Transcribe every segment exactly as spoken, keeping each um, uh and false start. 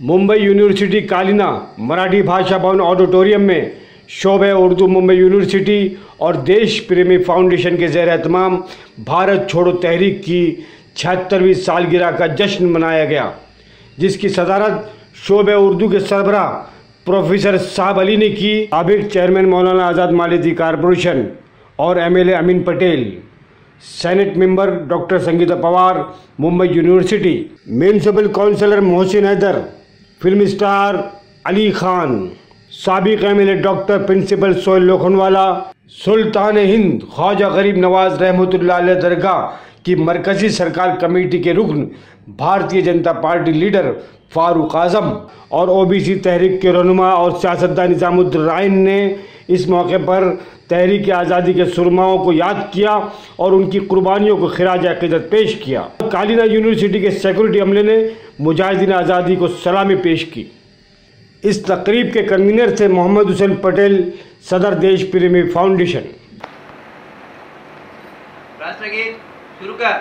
Mumbai university Kalina Marathi भाषा भवन auditorium में शोबे उर्दू मुंबई यूनिवर्सिटी और देश प्रेमी फाउंडेशन के ज़ेर एहतमाम भारत छोड़ो तहरीक की छिहत्तरवीं सालगिरह का जश्न मनाया गया, जिसकी सदारत शोबे उर्दू के सरबराह प्रोफेसर साहब अली ने की। साबिक चेयरमैन मौलाना आज़ाद मालियती कॉरपोरेशन और M L A Amin Patel, senate member doctor Sangeeta Pawar Mumbai university, municipal councillor Mohsin Haider, film star Ali Khan, साबिक M L A doctor principal Sohail Lokhandwala, Sultan Hind Khwaja Garib Nawaz रहमतुल्लाह अलैह दरगाह की मरकजी सरकार कमेटी के रुकन भारतीय जनता पार्टी लीडर फारूक आजम और ओबीसी तहरीक के रहनुमा और सियासतदान निजामुद्दीन ने इस मौके पर तहरीक आज़ादी के सुरमाओं को याद किया और उनकी कुर्बानियों को खिराज अकीदत पेश किया। कालीना यूनिवर्सिटी के सिक्योरिटी अमले ने मुजाहिदीन आज़ादी को सलामी पेश की। इस तकरीब के कन्वीनर थे मोहम्मद हुसैन पटेल, सदर देश प्रेमी फाउंडेशन। राष्ट्रगीत शुरू कर।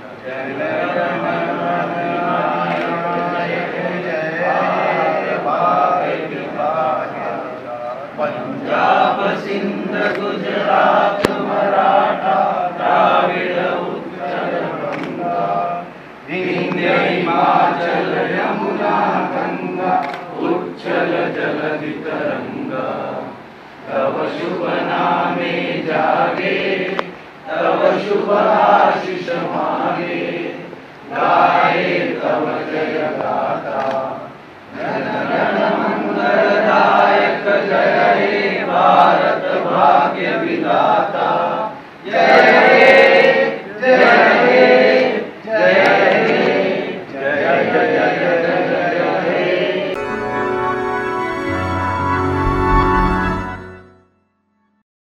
पंजाब सिंध गुजरात मराठा द्राविड़ उत्कल गंगा, विंध्य हिमाचल यमुना गंगा, उच्छल जलधि तरंगा। तव शुभ नामे जागे, तव शुभ आशीष मांगे, गाए तव जय गाथा। जन गण मंगलदायक जय हे भारत भाग्य विधाता। जय